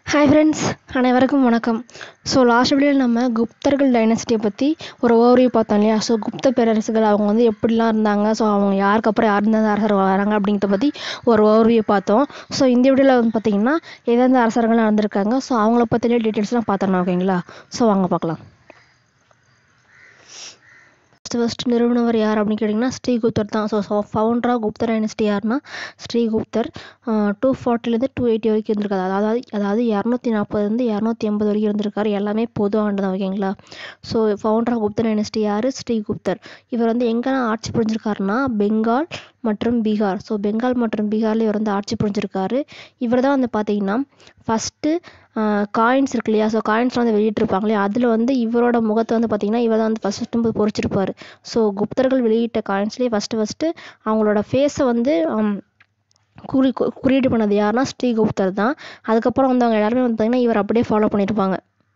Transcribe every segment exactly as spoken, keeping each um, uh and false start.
Hi friends, அனைவருக்கும் வணக்கம். So last வீடியோவில் நம்ம குப்தர்கள் டைனஸ்டியை பற்றி ஒரு ஓவர்வியூ பார்த்தோம் இல்லையா. ஸோ குப்த பேரரசுகள் அவங்க வந்து எப்படிலாம் இருந்தாங்க, ஸோ அவங்க யாருக்கு அப்புறம் யார் இருந்த அரசர்கள் வராங்க அப்படிங்கிறத பற்றி ஒரு ஓவர்வியூ பார்த்தோம். ஸோ இந்த வீடியோவில் வந்து பார்த்திங்கன்னா எந்தெந்த அரசர்கள்லாம் நடந்திருக்காங்க, ஸோ அவங்கள பற்றின டீட்டெயில்ஸ்லாம் பார்த்தோம். ஓகேங்களா, ஸோ வாங்க பார்க்கலாம். ஃபர்ஸ்ட் நிறுவனர் யார் அப்படின்னு கேட்டிங்கன்னா ஸ்ரீகுப்தர் தான். ஸோ ஸோ ஃபவுண்டர் ஆஃப் குப்தர் டைனஸ்டி யாருன்னா ஸ்ரீகுப்தர். டூ ஃபார்ட்டிலேருந்து டூ எயிட்டி வரைக்கும் இருந்திருக்காரு. அதாவது அதாவது இரநூத்தி நாற்பதுலேருந்து இரநூத்தி எண்பது வரைக்கும் இருந்திருக்காரு. எல்லாமே பொது ஆண்டு தான். ஓகேங்களா, ஸோ ஃபவுண்டர் ஆஃப் குப்தர் டைனஸ்டி யார்? ஸ்ரீகுப்தர். இவர் வந்து எங்கெல்லாம் ஆட்சி புரிஞ்சிருக்காருன்னா பெங்கால் மற்றும் பீகார். ஸோ பெங்கால் மற்றும் பீகாரில் இவர் வந்து ஆட்சி புரிஞ்சிருக்காரு. இவர் தான் வந்து பார்த்தீங்கன்னா ஃபஸ்ட்டு காயின்ஸ் இருக்கு இல்லையா, ஸோ காயின்ஸ்லாம் வந்து வெளியிட்டிருப்பாங்க இல்லையா, அதில் வந்து இவரோட முகத்தை வந்து பார்த்திங்கன்னா இவர் தான் வந்து ஃபஸ்ட்டு பொறிச்சிருப்பார். ஸோ குப்தர்கள் வெளியிட்ட காயின்ஸ்லேயே ஃபஸ்ட்டு ஃபஸ்ட்டு அவங்களோட ஃபேஸை வந்து குறி குறியீடு பண்ணது யாருன்னா ஸ்ரீகுப்தர் தான். அதுக்கப்புறம் வந்து அவங்க எல்லாருமே வந்து பார்த்திங்கன்னா இவர் அப்படியே ஃபாலோ பண்ணியிருப்பாங்க.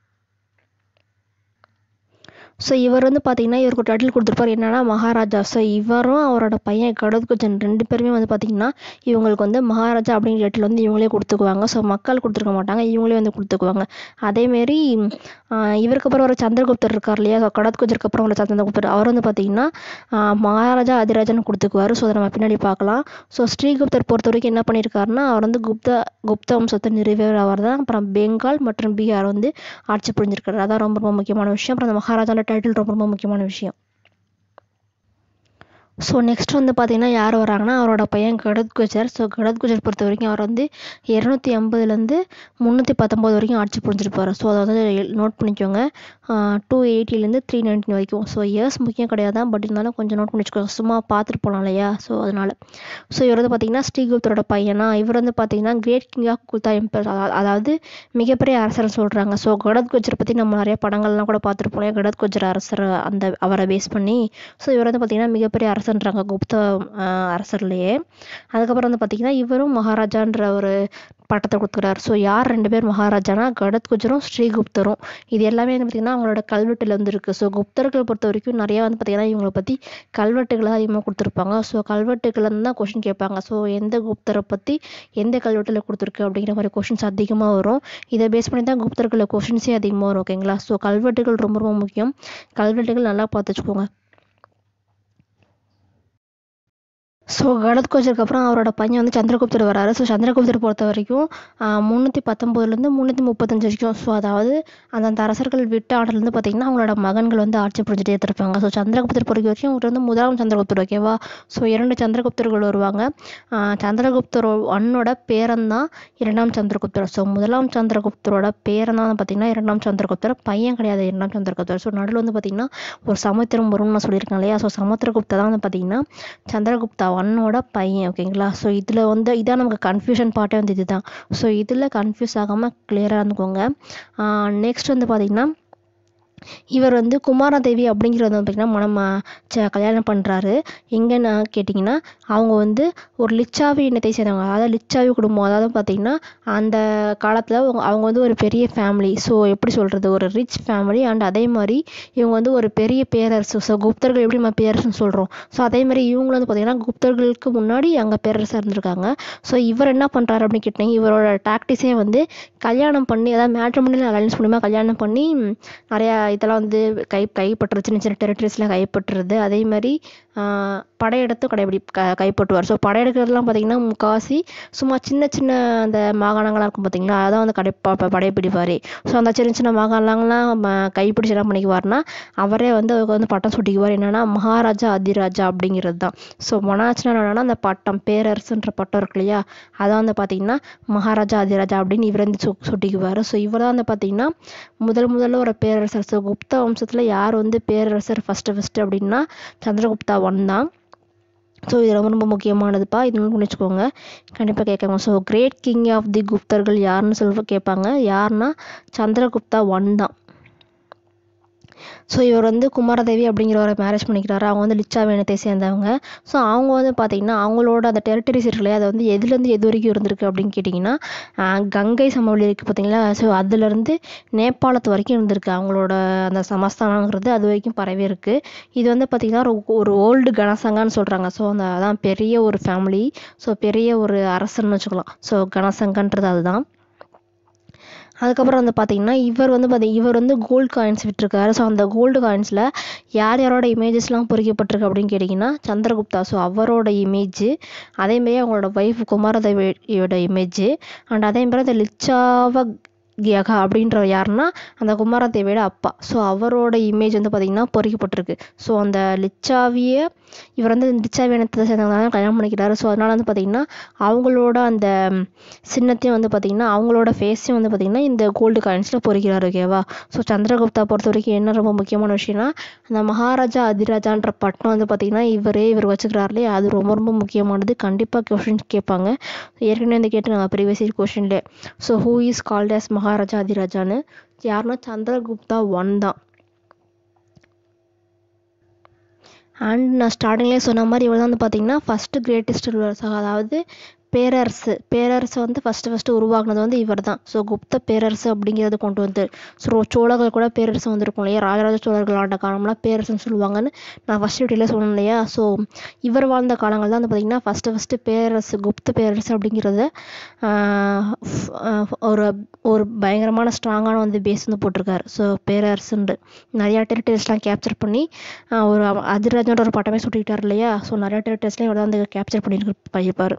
ஸோ இவர் வந்து பார்த்திங்கன்னா இவருக்கு ஒரு டைட்டில் கொடுத்துருப்பார், என்னென்னா மகாராஜா. ஸோ இவரும் அவரோட பையன் கடத்குஜன் ரெண்டு பேருமே வந்து பார்த்திங்கன்னா இவங்களுக்கு வந்து மகாராஜா அப்படிங்கிற டைட்டில் வந்து இவங்களே கொடுத்துக்குவாங்க. ஸோ மக்கள் கொடுத்துருக்க மாட்டாங்க, இவங்களே வந்து கொடுத்துக்குவாங்க. அதேமாரி இவருக்கு அப்புறம் ஒரு சந்திரகுப்தர் இருக்கார் இல்லையா, ஸோ கடத்குஜருக்கு அப்புறம் ஒரு சந்திரகுப்தர், அவர் வந்து பார்த்திங்கன்னா மகாராஜா அதிராஜன் கொடுத்துக்குவார். ஸோ அதை நம்ம பின்னாடி பார்க்கலாம். ஸோ ஸ்ரீகுப்தர் பொறுத்த வரைக்கும் என்ன பண்ணியிருக்காருன்னா அவர் வந்து குப்த குப்த வம்சத்தை நிறுவியவர் அவர் தான். அப்புறம் பெங்கால் மற்றும் பீகார் வந்து ஆட்சி புரிஞ்சிருக்காரு. அதான் ரொம்ப ரொம்ப முக்கியமான விஷயம். அப்புறம் அந்த மகாராஜா டைட்டில் ரொம்ப ரொம்ப முக்கியமான விஷயம். ஸோ நெக்ஸ்ட் வந்து பார்த்திங்கன்னா யார் வராங்கன்னா அவரோட பையன் கடத்குஜர். ஸோ கடத்குஜர் பொறுத்த வரைக்கும் அவர் வந்து இரநூத்தி ஐம்பதுலேருந்து முந்நூற்றி பத்தொம்போது வரைக்கும் ஆட்சி புரிஞ்சிருப்பார். ஸோ அதை வந்து நோட் பண்ணிக்கோங்க. டூ எயிட்டிலேருந்து த்ரீ நைன்டீன் வரைக்கும். ஸோ இயர்ஸ் முக்கியம் கிடையாது தான், பட் இருந்தாலும் கொஞ்சம் நோட் பண்ணி வச்சுக்கோங்க, சும்மா பார்த்துட்டு போகலாம் இல்லையா. ஸோ அதனால் ஸோ இவர் வந்து பார்த்திங்கன்னா ஸ்ரீகுப்தரோட பையனா. இவர் வந்து பார்த்திங்கன்னா great king of Gupta emperor, அதாவது மிகப்பெரிய அரசர்னு சொல்கிறாங்க. ஸோ கடத்குஜரை பற்றி நம்ம நிறைய படங்கள்லாம் கூட பார்த்துருப்போம், கடத்குஜர் அரசர் அந்த அவரை பேஸ் பண்ணி. ஸோ இவர் வந்து பார்த்திங்கன்னா மிகப்பெரிய அரசன்றாங்க குப்த அரசர்லேயே. அதுக்கப்புறம் வந்து பார்த்திங்கன்னா இவரும் மகாராஜான்ற ஒரு பட்டத்தை கொடுக்குறாரு. ஸோ யார் ரெண்டு பேர் மகாராஜானா கடத்குஜரும் ஸ்ரீகுப்தரும். இது எல்லாமே வந்து பார்த்திங்கன்னா அவங்களோட கல்வெட்டில் வந்து இருக்குது. ஸோ குப்தர்களை பொறுத்த வரைக்கும் நிறையா வந்து பார்த்திங்கன்னா இவங்களை பற்றி கல்வெட்டுகளை அதிகமாக கொடுத்துருப்பாங்க. ஸோ கல்வெட்டுகள் தான் கொஷின் கேட்பாங்க. ஸோ எந்த குப்தரை பற்றி எந்த கல்வெட்டில் கொடுத்துருக்கு அப்படிங்கிற மாதிரி கொஷின்ஸ் அதிகமாக வரும். இதை பேஸ் பண்ணி தான் குப்தர்களை கொஷின்ஸே அதிகமாக வரும். ஓகேங்களா, ஸோ கல்வெட்டுகள் ரொம்ப ரொம்ப முக்கியம். கல்வெட்டுகள் நல்லா பார்த்து வச்சுக்கோங்க. ஸோ கடத்குஜருக்கு அப்புறம் அவரோட பையன் வந்து சந்திரகுப்தர் வராரு. ஸோ சந்திரகுப்தர் பொறுத்த வரைக்கும் முந்நூற்றி பத்தொம்போதுலேருந்து முந்நூற்றி முப்பத்தஞ்சு வரைக்கும். ஸோ அதாவது அந்தந்த அரசர்கள் விட்ட ஆர்டர்லேருந்து பார்த்திங்கன்னா அவங்களோட மகன்கள் வந்து ஆட்சி புரிஞ்சுட்டே இருப்பாங்க. ஸோ சந்திரகுப்தர் பொறுத்த வரைக்கும் இவர் வந்து முதலாம் சந்திரகுப்தர். ஓகேவா, ஸோ இரண்டு சந்திரகுப்தர்கள் வருவாங்க. சந்திரகுப்தர் ஒன்னோட பேரன் தான் இரண்டாம் சந்திரகுப்தர். ஸோ முதலாம் சந்திரகுப்தரோட பேரன் தான் பார்த்திங்கன்னா இரண்டாம் சந்திரகுப்தர், பையன் கிடையாது இரண்டாம் சந்திரகுப்தர். ஸோ நடுவில் வந்து பார்த்திங்கன்னா ஒரு சமுத்திரம் வரும்னு நான் சொல்லியிருக்கேன் இல்லையா. ஸோ சமுத்திரகுப்தர் தான் வந்து பார்த்திங்கன்னா சந்திரகுப்தா ஒன்னோட பையன். ஓகேங்களா, ஸோ இதில் வந்து இதான் நமக்கு கன்ஃபியூஷன் பார்ட்டே வந்து இது தான். ஸோ இதில் கன்ஃபியூஸ் ஆகாமல் கிளியராக இருந்துக்கோங்க. நெக்ஸ்ட் வந்து பார்த்திங்கன்னா இவர் வந்து குமாரதேவி அப்படிங்கிறத வந்து பார்த்திங்கன்னா மனம் ச கல்யாணம் பண்ணுறாரு. எங்கன்னா கேட்டிங்கன்னா அவங்க வந்து ஒரு லிச்சாவி இனத்தை சேர்ந்தவங்க, அதாவது லிச்சாவி குடும்பம். அதாவது பார்த்திங்கன்னா அந்த காலத்தில் அவங்க வந்து ஒரு பெரிய ஃபேமிலி. ஸோ எப்படி சொல்கிறது, ஒரு ரிச் ஃபேமிலி. அண்ட் அதே மாதிரி இவங்க வந்து ஒரு பெரிய பேரரசு. ஸோ குப்தர்கள் எப்படி நம்ம பேரரசுன்னு சொல்கிறோம், ஸோ அதே மாதிரி இவங்களும் வந்து பார்த்திங்கன்னா குப்தர்களுக்கு முன்னாடி அங்கே பேரரசாக இருந்திருக்காங்க. ஸோ இவர் என்ன பண்ணுறாரு அப்படின்னு கேட்டிங்கன்னா இவரோட டாக்டிஸே வந்து கல்யாணம் பண்ணி, அதாவது மேட்ரிமோனியல் அலையன்ஸ் மூலிமா கல்யாணம் பண்ணி நிறையா இதெல்லாம் வந்து கை கைப்பற்றுறது, சின்ன சின்ன டெரிட்டரிஸ்லாம் கைப்பற்றுறது. அதே மாதிரி படையெடுத்து கடைபிடி க கைப்பற்றுவார். ஸோ படையெடுக்கிறதுலாம் பார்த்திங்கன்னா முக்கால்வாசி சும்மா சின்ன சின்ன அந்த மாகாணங்களாக இருக்கும் பார்த்திங்களா, அதான் வந்து கடை படைப்பிடிப்பார். ஸோ அந்த சின்ன சின்ன மாகாணங்கள்லாம் கைப்பிடிச்சு என்ன பண்ணிக்குவார்னா அவரே வந்து அவருக்கு வந்து பட்டம் சுட்டிக்குவார். என்னென்னா மகாராஜா அதிராஜா அப்படிங்கிறது தான். ஸோ மனாச்சுனா என்னென்னா அந்த பட்டம் பேரரசுன்ற பட்டம் இருக்கு இல்லையா, அதான் வந்து பார்த்திங்கன்னா மகாராஜா அதிராஜா அப்படின்னு இவர் வந்து சு சுட்டிக்குவார். ஸோ இவர் தான் வந்து பார்த்திங்கன்னா முதல் முதல்ல ஒரு பேரரசர். ஸோ குப்த வம்சத்தில் யார் வந்து பேரரசர் ஃபஸ்ட்டு ஃபஸ்ட்டு அப்படின்னா சந்திரகுப்தா ஒன் தான். ஸோ இது ரொம்ப ரொம்ப முக்கியமானதுப்பா, இது நோட் பண்ணி வச்சுக்கோங்க, கண்டிப்பாக கேட்காங்க. So great king of the குப்தர்கள் யாருன்னு சொல்லி கேட்பாங்க. யாருன்னா சந்திரகுப்தா ஒன் தான். ஸோ இவர் வந்து குமாரதேவி அப்படிங்கிறவரை மேரேஜ் பண்ணிக்கிறாரு. அவங்க வந்து லிச்சாவி இனத்தை சேர்ந்தவங்க. ஸோ அவங்க வந்து பார்த்திங்கன்னா அவங்களோட அந்த டெரிட்டரிஸ் இருக்கு இல்லையா, அதை வந்து எதுலேருந்து எது வரைக்கும் இருந்திருக்கு அப்படின்னு கேட்டிங்கன்னா கங்கை சமவெளி இருக்குது பார்த்திங்களா, ஸோ அதுலேருந்து நேபாளத்து வரைக்கும் இருந்திருக்கு. அவங்களோட அந்த சமஸ்தானங்கிறது அது வரைக்கும் பரவி இருக்குது. இது வந்து பார்த்திங்கன்னா ஒரு ஓல்டு கனசங்கான்னு சொல்கிறாங்க. ஸோ அந்த அதான் பெரிய ஒரு ஃபேமிலி, ஸோ பெரிய ஒரு அரசன்னு வச்சுக்கலாம். ஸோ கனசங்கன்றது அதுதான். அதுக்கப்புறம் வந்து பார்த்தீங்கன்னா இவர் வந்து பார்த்தி இவர் வந்து கோல்டு காயின்ஸ் விட்டுருக்காரு. ஸோ அந்த கோல்டு காயின்ஸில் யார் யாரோட இமேஜஸ்லாம் பொறிக்கப்பட்டிருக்கு அப்படின்னு கேட்டிங்கன்னா சந்திரகுப்தா, ஸோ அவரோட இமேஜ், அதேமாரி அவங்களோட ஒய்ஃப் குமாரதேவியோட இமேஜ், அண்ட் அதேமாரி அந்த லிச்சாவ கியகா அப்படின்ற யாருன்னா அந்த குமாரதேவியோட அப்பா, ஸோ அவரோட இமேஜ் வந்து பார்த்திங்கன்னா பொறிக்கப்பட்டிருக்கு. ஸோ அந்த லிச்சாவிய இவர் வந்து லிச்சாவி இனத்தை சேர்ந்தவங்க கல்யாணம் பண்ணிக்கிறாரு. ஸோ அதனால் வந்து பார்த்திங்கன்னா அவங்களோட அந்த சின்னத்தையும் வந்து பார்த்திங்கன்னா அவங்களோட ஃபேஸையும் வந்து பார்த்திங்கன்னா இந்த கோல்டு காயின்ஸில் பொறிக்கிறாரு. ஓகேவா? ஸோ சந்திரகுப்தா பொறுத்த வரைக்கும் என்ன ரொம்ப முக்கியமான விஷயம்னா அந்த மகாராஜா அதிராஜான்ற பட்டம் வந்து பார்த்திங்கன்னா இவரே இவர் வச்சுக்கிறாரு இல்லையா, அது ரொம்ப ரொம்ப முக்கியமானது. கண்டிப்பாக கொஷின்ஸ் கேட்பாங்க. ஏற்கனவே வந்து கேட்டுருங்க ப்ரீவியஸ் இயர் கொஷின்லே. So who is called as Maharaja அதிராஜான்னு யாருன்னா சந்திரகுப்தா ஒன் தான். அண்ட் நான் ஸ்டார்டிங்லேயே சொன்ன மாதிரி இவர் தான் வந்து பார்த்தீங்கன்னா ஃபஸ்ட்டு கிரேட்டஸ்ட் ரூலர்ஸ், அதாவது பேரரசு பேரரசு வந்து ஃபஸ்ட்டு ஃபஸ்ட்டு உருவாக்குனது வந்து இவர் தான். ஸோ குப்த பேரரசு அப்படிங்கிறது கொண்டு வந்து ஸோ சோழர்கள் கூட பேரரசு வந்துருக்கும் இல்லையா, ராஜராஜ சோழர்கள் ஆண்ட காலம்லாம் பேரரசுன்னு சொல்லுவாங்கன்னு நான் ஃபஸ்ட் வீட்டில் சொன்னேன் இல்லையா. ஸோ இவர் வாழ்ந்த காலங்கள் தான் வந்து பார்த்திங்கன்னா ஃபஸ்ட்டு ஃபஸ்ட்டு பேரரசு குப்த பேரரசு அப்படிங்கிறத ஒரு ஒரு பயங்கரமான ஸ்ட்ராங்கான வந்து பேஸ் வந்து போட்டிருக்காரு. ஸோ பேரரசுன்று நிறையா டெரிட்டரிஸ்லாம் கேப்சர் பண்ணி ஒரு அதிராஜன்ற ஒரு பட்டமே சுட்டிக்கிட்டார் இல்லையா. ஸோ நிறையா டெரிட்டரிஸ்லாம் இவர் தான் வந்து கேப்சர் பண்ணியிருக்கு பண்ணியிருப்பார்.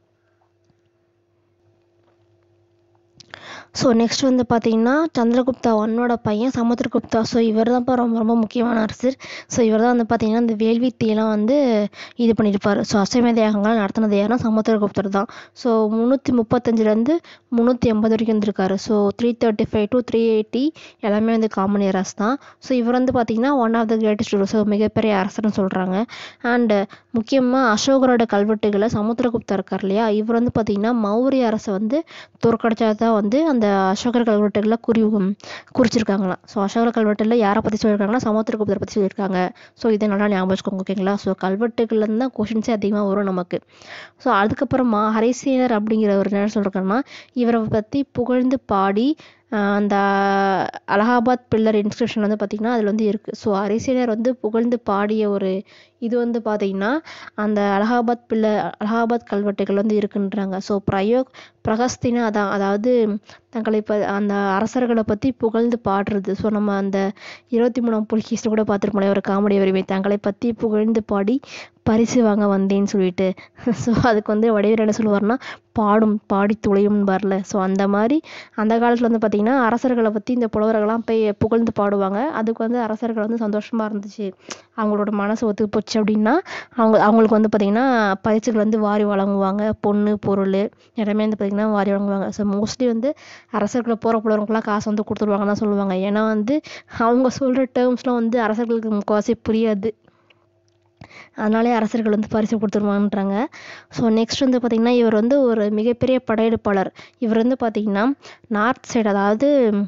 ஸோ நெக்ஸ்ட் வந்து பார்த்தீங்கன்னா சந்திரகுப்தா ஒன்னோட பையன் சமுத்திரகுப்தா. ஸோ இவர் தான்ப்பா ரொம்ப ரொம்ப முக்கியமான அரசர். ஸோ இவர் தான் வந்து பார்த்தீங்கன்னா இந்த வேள்வித்தீயெல்லாம் வந்து இது பண்ணியிருப்பார். ஸோ அஸ்வமேத யாகங்கள் நடத்தினது யாருன்னா சமுத்திரகுப்தர் தான். ஸோ முந்நூற்றி முப்பத்தஞ்சுலேருந்து முந்நூற்றி எண்பது வரைக்கும் இருந்திருக்காரு. So three thirty five to three eighty எல்லாமே வந்து காமன் இயர்ஸ் தான். ஸோ இவர் வந்து பார்த்தீங்கன்னா one of the greatest ruler, so மிகப்பெரிய அரசர்னு சொல்கிறாங்க. அண்டு முக்கியமாக அசோகரோட கல்வெட்டுகளை சமுத்திரகுப்தா இருக்கார் இல்லையா, இவர் வந்து பார்த்தீங்கன்னா மௌரிய அரசை வந்து தோற்கடிச்சதான் வந்து அந்த அசோகர் கல்வெட்டுகளில் குறி குறிச்சிருக்காங்களாம். ஸோ அசோகர் கல்வெட்டில் யாரை பற்றி சொல்லியிருக்காங்கன்னா சமுத்திரகுப்தரை பற்றி சொல்லியிருக்காங்க. ஸோ இதை நல்லா ஞாபகம் வச்சுக்கோங்க. ஓகேங்களா? ஸோ கல்வெட்டுகள்லேருந்து தான் கொஷின்ஸே அதிகமாக வரும் நமக்கு. ஸோ அதுக்கப்புறமா ஹரிசேனர் அப்படிங்கிற ஒரு என்ன சொல்கிறாங்கன்னா இவரை பற்றி புகழ்ந்து பாடி அந்த அலகாபாத் பில்லர் இன்ஸ்கிரிப்ஷன் வந்து பார்த்திங்கன்னா அதில் வந்து இருக்குது. ஸோ ஹரிசேனர் வந்து புகழ்ந்து பாடிய ஒரு இது வந்து பார்த்திங்கன்னா அந்த அலகாபாத் பில்லர் அலகாபாத் கல்வெட்டுகள் வந்து இருக்குன்றாங்க. ஸோ பிரயோக் பிரகஸ்தினா அதான், அதாவது தங்களை இப்போ அந்த அரசர்களை பற்றி புகழ்ந்து பாடுறது. ஸோ நம்ம அந்த இருபத்தி மூணாம் புலிகேசில் கூட பார்த்துருப்போம் ஒரு காமெடி வரிமை, தங்களை பற்றி புகழ்ந்து பாடி பரிசு வாங்க வந்தேன்னு சொல்லிட்டு. ஸோ அதுக்கு வந்து வடிவேல் என்ன சொல்லுவார்னா பாடும் பாடி துளையும் வரல. ஸோ அந்த மாதிரி அந்த காலத்தில் வந்து பார்த்திங்கன்னா அரசர்களை பற்றி இந்த புலவர்கள்லாம் போய் புகழ்ந்து பாடுவாங்க. அதுக்கு வந்து அரசர்கள் வந்து சந்தோஷமாக இருந்துச்சு, அவங்களோட மனசு ஒத்து போச்சு அப்படின்னா அவங்க அவங்களுக்கு வந்து பார்த்திங்கன்னா பரிசுகள் வந்து வாரி வழங்குவாங்க. பொண்ணு பொருள் எல்லாமே வந்து பார்த்திங்கன்னா வாரி வழங்குவாங்க. ஸோ மோஸ்ட்லி வந்து அரசர்களை போகிற புலவங்களுக்குலாம் காசு வந்து கொடுத்துருவாங்க தான் சொல்லுவாங்க. ஏன்னா வந்து அவங்க சொல்கிற டேர்ம்ஸ்லாம் வந்து அரசர்களுக்கு முக்கால்வாசி புரியாது, அதனாலே அரசர்கள் வந்து பரிசு கொடுத்துருவாங்கன்றாங்க. ஸோ நெக்ஸ்ட் வந்து பார்த்திங்கன்னா இவர் வந்து ஒரு மிகப்பெரிய படையெடுப்பாளர். இவர் வந்து பார்த்திங்கன்னா நார்த் சைடு, அதாவது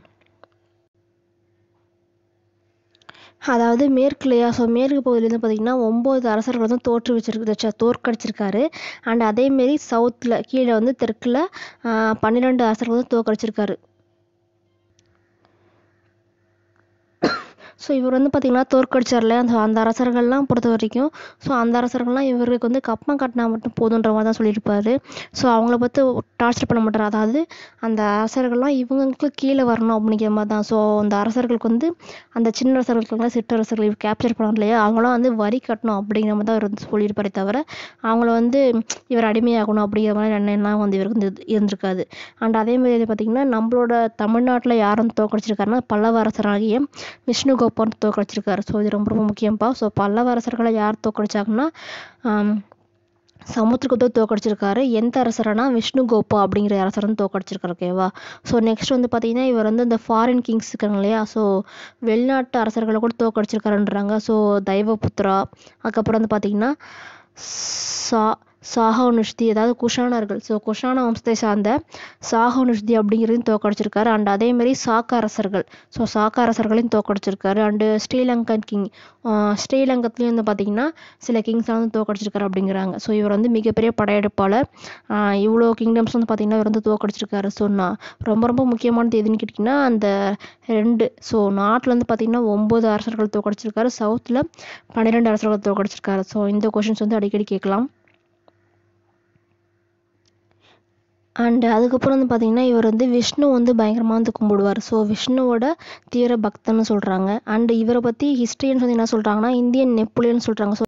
அதாவது மேற்குலையா, ஸோ மேற்கு பகுதியிலேருந்து பார்த்திங்கன்னா ஒம்பது அரசர்கள் வந்து தோற்று வச்சிருக்கு தோற்கடிச்சிருக்காரு. அண்ட் அதேமாரி சவுத்தில் கீழே வந்து தெற்கில் பன்னிரெண்டு அரசர்கள் வந்து தோற்கடிச்சிருக்காரு. ஸோ இவர் வந்து பார்த்திங்கன்னா தோற்கடிச்சார்ல அந்த அந்த அரசர்கள்லாம் பொறுத்த வரைக்கும், ஸோ அந்த அரசர்கள்லாம் இவருக்கு வந்து கப்பம் கட்டினா மட்டும் போதுன்ற மாதிரி தான் சொல்லியிருப்பார். ஸோ அவங்கள பார்த்து டார்ச்சர் பண்ண மாட்டார், அதாவது அந்த அரசர்கள்லாம் இவங்களுக்கு கீழே வரணும் அப்படிங்கிற மாதிரி தான். ஸோ அந்த அரசர்களுக்கு வந்து அந்த சின்ன அரசர்களுக்குலாம் சிற்றரசர்கள் இவர் கேப்சர் பண்ணார் இல்லையா, அவங்களாம் வந்து வரி கட்டணும் அப்படிங்கிற மாதிரி தான் இவர் வந்து சொல்லியிருப்பாரே தவிர அவங்கள வந்து இவர் அடிமையாகணும் அப்படிங்கிற மாதிரி எண்ணம்லாம் வந்து இவருக்கு வந்து இருந்திருக்காது. அண்ட் அதேமாதிரி பார்த்திங்கன்னா நம்மளோட தமிழ்நாட்டில் யாரும் தோற்கடிச்சிருக்காருன்னா பல்லவ அரசராகிய விஷ்ணு கோப்பன் தோற்கடிச்சிருக்காரு. ஸோ இது ரொம்ப ரொம்ப முக்கியம்ப்பா. ஸோ பல்லவ அரசர்களை யார் தோற்கடிச்சாங்கன்னா சமுத்திரகுப்தர் தோற்கடிச்சிருக்காரு. எந்த அரசரனா விஷ்ணு கோப்பா அப்படிங்கிற அரசர் வந்து தோற்கடிச்சிருக்காரு. ஓகேவா? ஸோ நெக்ஸ்ட் வந்து பார்த்தீங்கன்னா இவர் வந்து இந்த ஃபாரின் கிங்ஸ் இருக்காங்க இல்லையா, ஸோ வெளிநாட்டு அரசர்களை கூட தோற்கடிச்சிருக்காருன்றாங்க. ஸோ தெய்வபுத்ரா, அதுக்கப்புறம் வந்து பார்த்தீங்கன்னா சா சாஹனுஷ்தி, அதாவது குஷானர்கள், ஸோ குஷான வம்சத்தை சார்ந்த சாஹனுஷ்தி அப்படிங்கிறதையும் தோற்கடிச்சிருக்காரு. அண்ட் அதேமாரி சாக்க அரசர்கள், ஸோ சாக்க அரசர்களையும் தோற்கடிச்சிருக்காரு. அண்டு ஸ்ரீலங்கன் கிங் ஸ்ரீலங்கத்துலேயும் வந்து பார்த்திங்கன்னா சில கிங்ஸ்லாம் வந்து தோற்கடிச்சிருக்காரு அப்படிங்கிறாங்க. ஸோ இவர் வந்து மிகப்பெரிய படையெடுப்பாளர். இவ்வளோ கிங்டம்ஸ் வந்து பார்த்திங்கன்னா இவர் வந்து தோற்கடிச்சிருக்காரு. ஸோ நான் ரொம்ப ரொம்ப முக்கியமானது எதுன்னு கேட்டிங்கன்னா அந்த ரெண்டு, ஸோ நாட்டில் வந்து பார்த்திங்கன்னா ஒம்பது அரசர்கள் தோற்கடிச்சிருக்காரு, சவுத்தில் பன்னிரெண்டு அரசர்கள் தோற்கடிச்சிருக்காரு. ஸோ இந்த கொஷின்ஸ் வந்து அடிக்கடி கேட்கலாம். அண்டு அதுக்கப்புறம் வந்து பார்த்திங்கன்னா இவர் வந்து விஷ்ணு வந்து பயங்கரமாக வந்து கும்பிடுவார். ஸோ விஷ்ணுவோட தீவிர பக்தன்னு சொல்கிறாங்க. அண்டு இவரை பற்றி ஹிஸ்ட்ரியன்ஸ் வந்து என்ன சொல்கிறாங்கன்னா இந்தியன் நெப்போலியன் சொல்கிறாங்க. ஸோ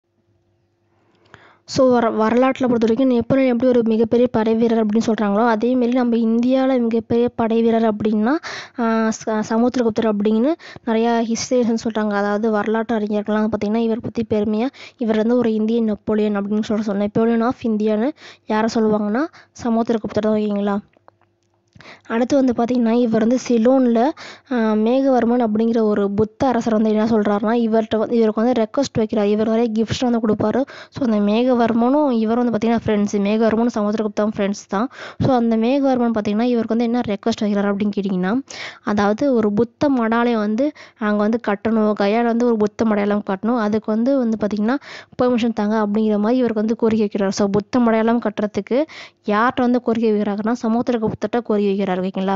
ஸோ வர வரலாற்றில் பொறுத்த வரைக்கும் நெப்போலியன் எப்படி ஒரு மிகப்பெரிய படை வீரர் அப்படின்னு சொல்கிறாங்களோ அதேமாரி நம்ம இந்தியாவில் மிகப்பெரிய படை வீரர் அப்படின்னா ச சமுத்திரகுப்தர் அப்படின்னு நிறையா ஹிஸ்டரியன்ஸ் சொல்கிறாங்க. அதாவது வரலாற்று அறிஞர்கள்லாம் பார்த்திங்கன்னா இவரை பற்றி பெருமையாக இவர் வந்து ஒரு இந்தியன் நெப்போலியன் அப்படின்னு சொல்ல சொன்னேன். நெப்போலியன் ஆஃப் இந்தியான்னு யாரை சொல்லுவாங்கன்னா சமுத்திரகுப்தர் தான். ஓகேங்களா. அடுத்து வந்து பார்த்திங்கன்னா இவர் வந்து சிலோனில் மேகவர்மன் அப்படிங்கிற ஒரு புத்த அரசர் வந்து என்ன சொல்கிறாருன்னா இவர்கிட்ட வந்து இவருக்கு வந்து ரெக்வஸ்ட் வைக்கிறார். இவர் நிறைய கிஃப்ட்ஸ் வந்து கொடுப்பாரு. ஸோ அந்த மேகவர்மனும் இவர் வந்து பார்த்திங்கன்னா ஃப்ரெண்ட்ஸ். மேகவர்மனும் சமுத்திரகுப்தாவும் ஃப்ரெண்ட்ஸ் தான். ஸோ அந்த மேகவர்மன் பார்த்திங்கன்னா இவருக்கு வந்து என்ன ரெக்வஸ்ட் வைக்கிறார் அப்படின்னு கேட்டிங்கன்னா அதாவது ஒரு புத்த மடாலயம் வந்து அங்கே வந்து கட்டணும், கயாவில் வந்து ஒரு புத்த மடாலயம் கட்டணும், அதுக்கு வந்து வந்து பார்த்திங்கன்னா பெர்மிஷன் தாங்க அப்படிங்கிற மாதிரி இவருக்கு வந்து கோரிக்கை வைக்கிறார். ஸோ புத்த மடாலயம் கட்டுறதுக்கு யார்கிட்ட வந்து கோரிக்கை வைக்கிறாருன்னா சமுத்திரகுப்தர்கிட்ட கோரிக்கை வைக்கிறார். ஓகேங்களா.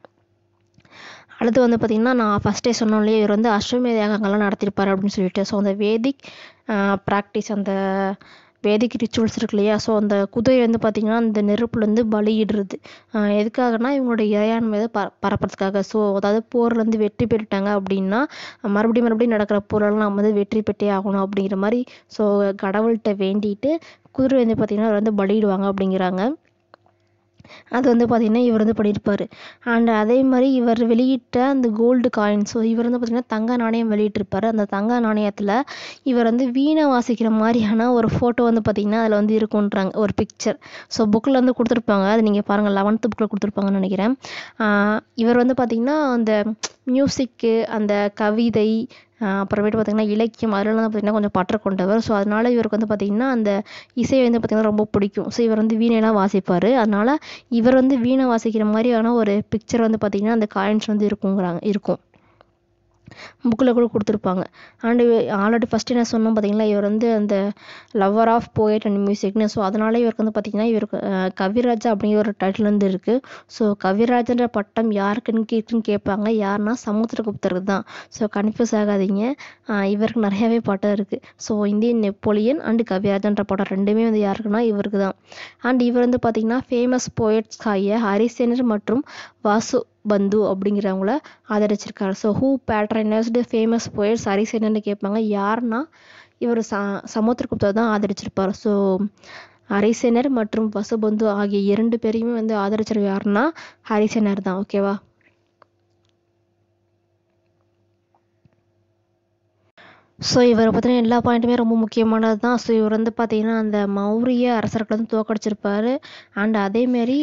அடுத்து வந்து பார்த்திங்கன்னா நான் ஃபஸ்ட்டே சொன்னோம் இல்லையா இவர் வந்து அஸ்வமேத யாகங்கள்லாம் நடத்தியிருப்பார் அப்படின்னு சொல்லிட்டு. ஸோ அந்த வேதிக் ப்ராக்டிஸ் அந்த வேதிக் ரிச்சுவல்ஸ் இருக்கு இல்லையா. ஸோ அந்த குதிரை வந்து பார்த்திங்கன்னா அந்த நெருப்புலேருந்து பலியிடுறது எதுக்காகனா இவங்களுடைய இறையாண்மையை ப பரப்புறதுக்காக. ஸோ அதாவது போர்லேருந்து வெற்றி பெற்றுட்டாங்க அப்படின்னா மறுபடியும் மறுபடியும் நடக்கிற போரெல்லாம் நம்ம வந்து வெற்றி பெற்றே ஆகணும் அப்படிங்கிற மாதிரி ஸோ கடவுள்கிட்ட வேண்டிட்டு குதிரை வந்து பார்த்திங்கன்னா அவர் வந்து பலியிடுவாங்க அப்படிங்கிறாங்க. அது வந்து பார்த்திங்கன்னா இவர் வந்து பண்ணியிருப்பார். அண்ட் அதே மாதிரி இவர் வெளியிட்ட அந்த கோல்டு காயின். ஸோ இவர் வந்து பார்த்திங்கன்னா தங்க நாணயம் வெளியிட்டிருப்பார். அந்த தங்க நாணயத்தில் இவர் வந்து வீணை வாசிக்கிற மாதிரியான ஒரு ஃபோட்டோ வந்து பார்த்திங்கன்னா அதில் வந்து இருக்குன்றாங்க ஒரு பிக்சர். ஸோ புக்கில் வந்து கொடுத்துருப்பாங்க. அது நீங்கள் பாருங்கள் லெவன்த்து புக்கில் கொடுத்துருப்பாங்கன்னு நினைக்கிறேன். இவர் வந்து பார்த்திங்கன்னா அந்த மியூசிக்கு அந்த கவிதை அப்புறமேட்டு பார்த்திங்கன்னா இலக்கியம் அதெல்லாம் வந்து பார்த்திங்கன்னா கொஞ்சம் பற்று கொண்டவர். ஸோ அதனால் இவருக்கு வந்து பார்த்திங்கன்னா அந்த இசை வந்து பார்த்திங்கன்னா ரொம்ப பிடிக்கும். ஸோ இவர் வந்து வீணையெல்லாம் வாசிப்பார். அதனால் இவர் வந்து வீணை வாசிக்கிற மாதிரியான ஒரு பிக்சர் வந்து பார்த்திங்கன்னா அந்த காயின்ஸ் வந்து இருக்குங்கிறாங்க இருக்கும் புக்கில் கூட கொடுத்துருப்பாங்க. அண்டு ஆல்ரெடி ஃபஸ்ட்டு என்ன சொன்னோம் பார்த்திங்களா இவர் வந்து அந்த லவ்வர் ஆஃப் போயட் அண்ட் மியூசிக்னு. ஸோ அதனால் இவருக்கு வந்து பார்த்திங்கன்னா இவருக்கு கவிராஜா அப்படிங்கிற ஒரு டைட்டில் வந்து இருக்குது. ஸோ கவிராஜன்ற பட்டம் யாருக்குன்னு கேட்டுன்னு கேட்பாங்க. யாருன்னா சமுத்திரகுப்தருக்கு தான். ஸோ கன்ஃபியூஸ் ஆகாதீங்க. இவருக்கு நிறையாவே பட்டம் இருக்குது. ஸோ இந்தியன் நெப்போலியன் அண்டு கவிராஜன்ற பட்டம் ரெண்டுமே வந்து யாருக்குன்னா இவருக்கு தான். அண்ட் இவர் வந்து பார்த்திங்கன்னா ஃபேமஸ் போயட்ஸ் ஆகிய ஹரிசேனர் மற்றும் வாசு பந்து அப்படிங்கிறவங்கள ஆதரிச்சிருக்காரு. So who patronised famous poets ஹரிசேனர்னு கேட்பாங்க. யாருன்னா இவர் ச சமுத்திரகுப்தர் தான் ஆதரிச்சிருப்பார். ஸோ ஹரிசேனர் மற்றும் வசுபந்து ஆகிய இரண்டு பேரையுமே வந்து ஆதரிச்சவர் யாருன்னா ஹரிசேனர் தான். ஓகேவா. ஸோ இவரை பற்றின எல்லா பாயிண்ட்டுமே ரொம்ப முக்கியமானது தான். ஸோ இவர் வந்து பார்த்திங்கன்னா அந்த மௌரிய அரசர்களை வந்து தோற்கடிச்சிருப்பார். அண்ட் அதேமாரி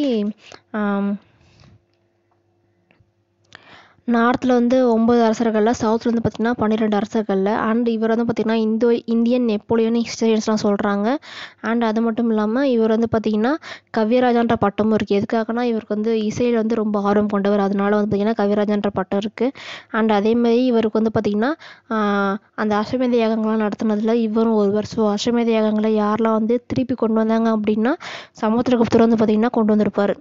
நார்த்தில் வந்து ஒம்பது அரசர்களில் சவுத்தில் வந்து பார்த்திங்கன்னா பன்னிரெண்டு அரசர்களில். அண்ட் இவர் வந்து பார்த்திங்கன்னா இந்தோ இந்தியன் நெப்போலியன் ஹிஸ்டரியன்ஸ்லாம் சொல்கிறாங்க. அண்ட் அது மட்டும் இல்லாமல் இவர் வந்து பார்த்திங்கன்னா கவிராஜான்ற பட்டமும் இருக்குது. எதுக்காகனா இவருக்கு வந்து இசையில் வந்து ரொம்ப ஆர்வம் கொண்டவர். அதனால வந்து பார்த்திங்கன்னா கவிராஜான்ற பட்டம் இருக்குது. அண்ட் அதேமாதிரி இவருக்கு வந்து பார்த்திங்கன்னா அந்த அஸ்வமேத யாகங்கள்லாம் நடத்துனதில் இவரும் ஒருவர். ஸோ அஸ்வமேத யாகங்களை யாரெல்லாம் வந்து திருப்பி கொண்டு வந்தாங்க அப்படின்னா சமுத்திரகுப்தர் வந்து பார்த்திங்கன்னா கொண்டு வந்திருப்பார்.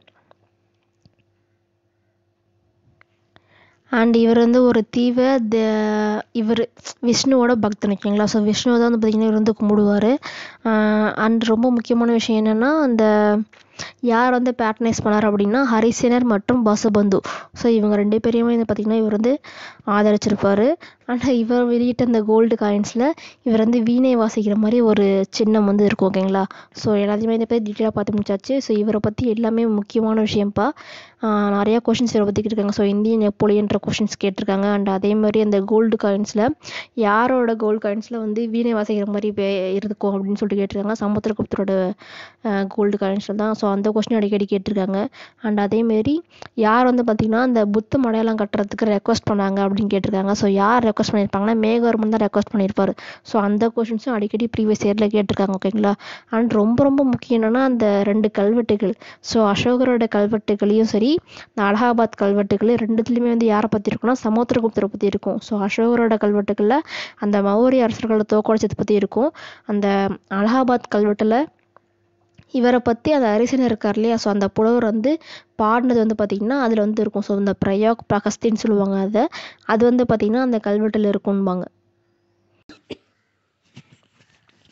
அண்ட் இவர் வந்து ஒரு தீவ த இவர் விஷ்ணுவோட பக்தன். ஓகேங்களா. ஸோ விஷ்ணுவை தான் வந்து பார்த்திங்கன்னா இவர் வந்து கும்பிடுவார். அண்ட் ரொம்ப முக்கியமான விஷயம் என்னென்னா அந்த யார் வந்து பேட்ரனைஸ் பண்ணார் அப்படின்னா ஹரிசேனர் மற்றும் வசுபந்து. ஸோ இவங்க ரெண்டு பேரையுமே வந்து பார்த்திங்கன்னா இவர் வந்து ஆதரிச்சிருப்பார். ஆனால் இவர் வெளியிட்ட அந்த கோல்டு காயின்ஸில் இவர் வந்து வீணை வாசிக்கிற மாதிரி ஒரு சின்னம் வந்து இருக்கும். ஓகேங்களா. ஸோ எல்லாத்தையுமே இதை பற்றி டீட்டெயிலாக பார்த்து முடிச்சாச்சு. ஸோ இவரை பற்றி எல்லாமே முக்கியமான விஷயம்ப்பா. நிறையா கொஷின்ஸ் இவரை பற்றி கேட்டிருக்காங்க. ஸோ இந்தியன் நெப்போலியன்ற கொஷின்ஸ் கேட்டிருக்காங்க. அண்ட் அதே மாதிரி அந்த கோல்டு காயின்ஸில் யாரோட கோல்டு காயின்ஸில் வந்து வீணை வாசிக்கிற மாதிரி இருக்கும் அப்படின்னு சொல்லிட்டு கேட்டிருக்காங்க. சமுத்திரகுப்தரோட கோல்டு காயின்ஸில் தான். ஸோ அந்த கொஸ்டின் அடிக்கடி கேட்டிருக்காங்க. அண்ட் அதேமாரி யார் வந்து பார்த்திங்கன்னா அந்த புத்த மடையெல்லாம் கட்டுறதுக்கு ரெக்வஸ்ட் பண்ணாங்க அப்படின்னு கேட்டிருக்காங்க. ஸோ யார் ரெக்வஸ்ட் பண்ணியிருப்பாங்கன்னா மேகவர்மன் தான் ரெக்வஸ்ட் பண்ணியிருப்பார். ஸோ அந்த கொஷின்ஸும் அடிக்கடி ப்ரீவியஸ் இயரில் கேட்டிருக்காங்க. ஓகேங்களா. அண்ட் ரொம்ப ரொம்ப முக்கியம் என்னென்னா அந்த ரெண்டு கல்வெட்டுகள். ஸோ அசோகரோட கல்வெட்டுகளையும் சரி இந்த அலகாபாத் கல்வெட்டுகள் ரெண்டுத்துலேயுமே வந்து யாரை பற்றி இருக்குன்னா சமுத்திரகுப்தரை பற்றி இருக்கும். ஸோ அசோகரோட கல்வெட்டுகளில் அந்த மௌரிய அரசர்களை தோற்கடிச்சதை பற்றி இருக்கும். அந்த அலகாபாத் கல்வெட்டில் இவரை பற்றி அந்த ஹரிசேனர் இருக்கார் இல்லையா. ஸோ அந்த புலவர் வந்து பாடினது வந்து பார்த்திங்கன்னா அதில் வந்து இருக்கும். ஸோ இந்த பிரயோக் பிரகஸ்தின்னு சொல்லுவாங்க. அதை அது வந்து பார்த்திங்கன்னா அந்த கல்வெட்டில் இருக்கும்பாங்க.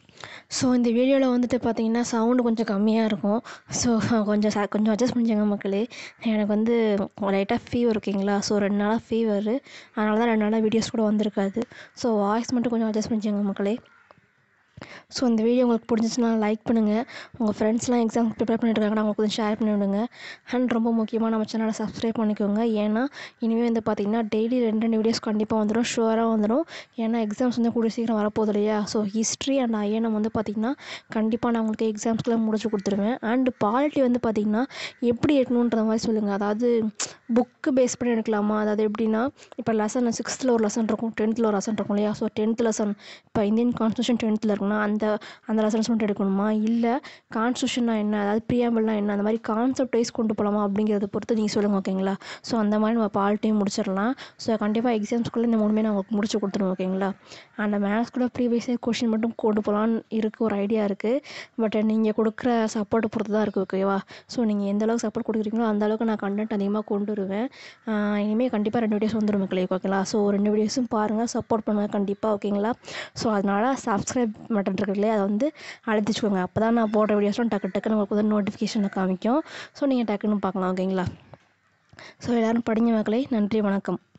ஸோ இந்த வீடியோவில் வந்துட்டு பார்த்தீங்கன்னா சவுண்டு கொஞ்சம் கம்மியாக இருக்கும். ஸோ கொஞ்சம் ச கொஞ்சம் அட்ஜஸ்ட் பண்ணிக்கோங்க மக்களே. எனக்கு வந்து லைட்டாக ஃபீவர் ஓகேங்களா. ஸோ ரெண்டு நாளாக ஃபீவரு, அதனால தான் ரெண்டு நாளாக வீடியோஸ் கூட வந்திருக்காது. ஸோ வாய்ஸ் மட்டும் கொஞ்சம் அட்ஜஸ்ட் பண்ணிக்கோங்க மக்களே. ஸோ இந்த வீடியோ உங்களுக்கு பிடிச்சிச்சுன்னா லைக் பண்ணுங்கள். உங்கள் ஃப்ரெண்ட்ஸ்லாம் எக்ஸாம் ப்ரிப்பேர் பண்ணிட்டு இருக்காங்கன்னா அவங்களுக்கு கொஞ்சம் ஷேர் பண்ணி விடுங்க. அண்ட் ரொம்ப முக்கியமாக நம்ம சேனலை சப்ஸ்கிரைப் பண்ணிக்கோங்க. ஏன்னா இனிமேல் வந்து பார்த்திங்கன்னா டெய்லி ரெண்டு ரெண்டு வீடியோஸ் கண்டிப்பாக வந்துடும், ஷுவராக வந்துடும். ஏன்னா எக்ஸாம்ஸ் வந்து கூடிய சீக்கிரம் வரப்போகுது இல்லையா. ஸோ ஹிஸ்ட்ரி அண்ட் ஐஎன்எம் வந்து பார்த்திங்கன்னா கண்டிப்பாக நான் உங்களுக்கு எக்ஸாம்ஸ்க்குலாம் முடிச்சு கொடுத்துருவேன். அண்டு பாலிட்டி வந்து பார்த்திங்கன்னா எப்படி எடுக்கணுன்ற மாதிரி சொல்லுங்கள். அதாவது புக்கு பேஸ் பண்ணி எடுக்கலாமா, அதாவது எப்படின்னா இப்போ லெசன் சிக்ஸ்த்தில் ஒரு லெசன் இருக்கும், டென்த்தில் ஒரு லெசன் இருக்கும் இல்லையா. ஸோ டென்த் லெசன் இப்போ இந்தியன் கான்ஸ்டியூஷன் டென்த்தில் இருக்குன்னா அந்த அந்த லெசன்ஸ் மட்டும் எடுக்கணுமா, இல்லை கான்ஸ்டியூஷன்னா என்ன, அதாவது ப்ரியாம்பிள்னா என்ன, அந்த மாதிரி கான்செப்ட் வைஸ் கொண்டு போகலாமா அப்படிங்கிறத பொறுத்து நீங்கள் சொல்லுங்கள் ஓகேங்களா. ஸோ அந்த மாதிரி நம்ம பாலிட்டியும் முடிச்சிடலாம். ஸோ கண்டிப்பாக எக்ஸாம்ஸ்குள்ளே இந்த மூணுமே நான் உங்களுக்கு முடிச்சு கொடுத்துருவோம் ஓகேங்களா. அந்த மேத்ஸ் கூட ப்ரீவியஸ் இயர் கொஷின் மட்டும் கொண்டு போகலான்னு இருக்குது, ஒரு ஐடியா இருக்குது. பட் நீங்கள் கொடுக்குற சப்போர்ட்டை பொறுத்து தான் இருக்குது ஓகேவா. ஸோ நீங்கள் எந்த அளவுக்கு சப்போர்ட் கொடுக்குறீங்களோ அந்த அளவுக்கு நான் கண்டென்ட் அதிகமாக கொண்டு வருவேன். இனிமேல் கண்டிப்பாக ரெண்டு வீடியோஸ் வந்துடும் மக்களே ஓகேங்களா. ஸோ ரெண்டு வீடியோஸும் பாருங்கள், சப்போர்ட் பண்ணுங்கள் கண்டிப்பாக ஓகேங்களா. ஸோ அதனால் சப்ஸ்கிரைப் பட்டன் இருக்குது இல்லையா, அதை வந்து அழுத்திச்சுக்கோங்க. அப்போ தான் நான் போடுற வீடியோஸ்லாம் டக்கு டக்குன்னு உங்களுக்கு வந்து நோட்டிஃபிகேஷனில் காமிக்கும். ஸோ நீங்கள் டக்குன்னு பார்க்கலாம் ஓகேங்களா. ஸோ எல்லோரும் படிங்க மக்களே. நன்றி, வணக்கம்.